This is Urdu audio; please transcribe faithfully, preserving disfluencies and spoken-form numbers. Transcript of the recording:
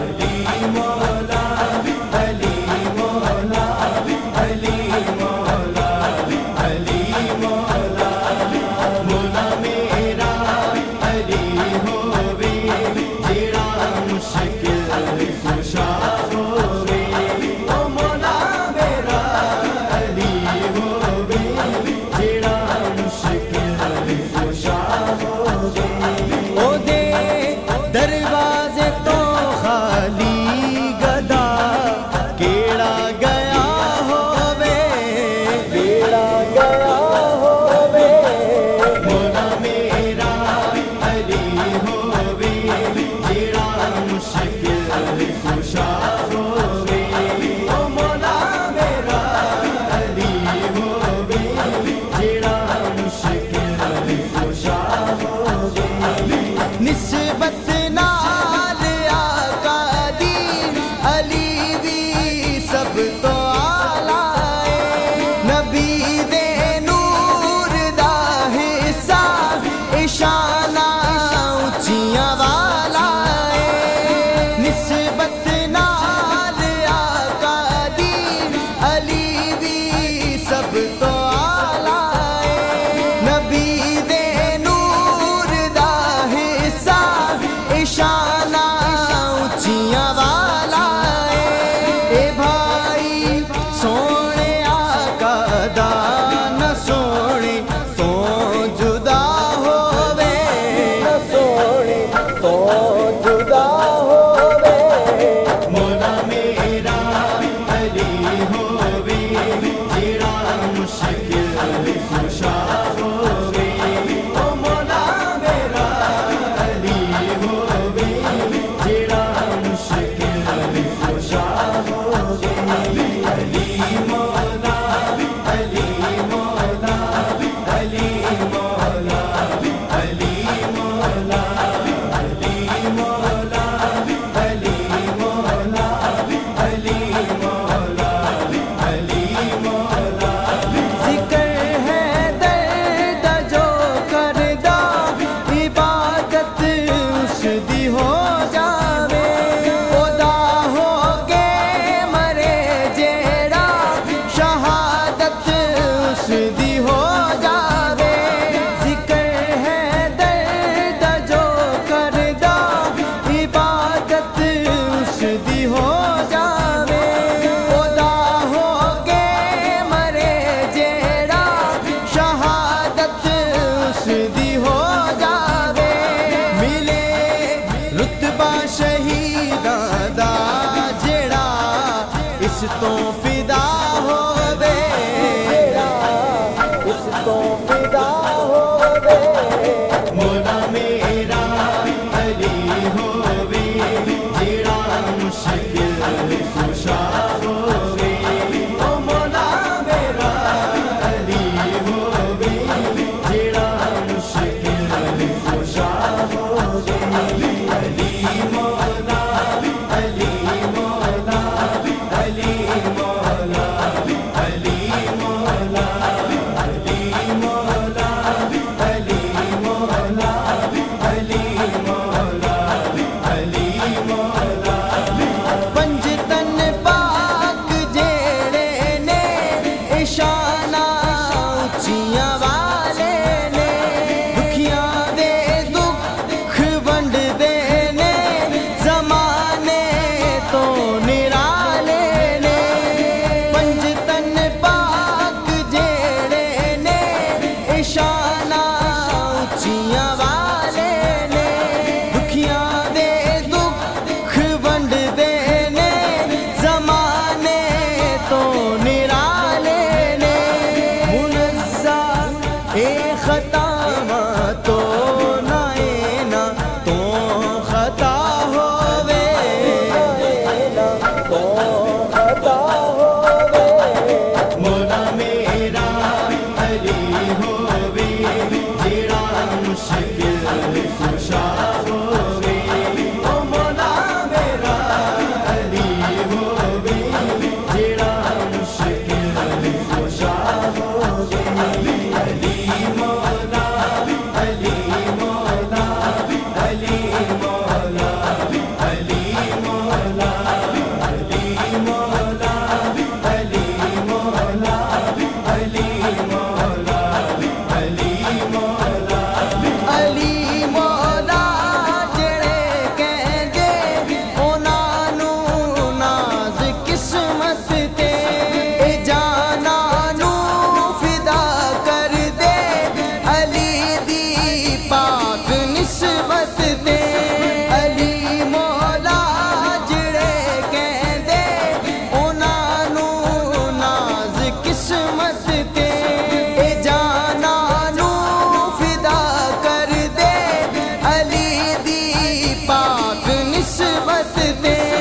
دروازے تو خالی گدا کیڑا گیا ہووے کیڑا گیا ہووے مولا میرا علی ہووے جیڑا مشکل کشا ہووے او مولا میرا علی ہووے جیڑا مشکل کشا ہووے نسبت سب تو آلائے نبی دے نور دا حصہ اشانہ اچھیاں والا ہے نسبت نال آقا دی علی بھی سب تو آلائے نبی دے نور دا حصہ اشانہ اچھیاں والا سونے آقا دا نہ سونے تو جدا ہووے نہ سونے تو جدا ہووے مولا میرا علی ہووے جیڑا مشکل کشا ہووے او مولا میرا علی ہووے جیڑا مشکل کشا ہووے علی مولا علی مولا علی مولا علی مولا علی مولا علی مولا علی مولا علی مولا ذکر ہے درد جو کردا عبادت اس دی ہو جاوے خدا ہو کے مرے جیڑا شہادت اس دی ہو جاوے ذکر ہے درد جو کردا عبادت اس دی ہو جاوے خدا ہو کے مرے جیڑا شہادت اس دی ہو جاوے ملے رتبہ شہیداں دا جیڑا اس تو فدا ہووے اس تو فدا ہووے مولا میرا علی ہووے جیڑا مشکل کشا ہووے او مولا میرا علی ہووے جیڑا مشکل کشا ہووے علی مولا علی مولا علی مولا رستے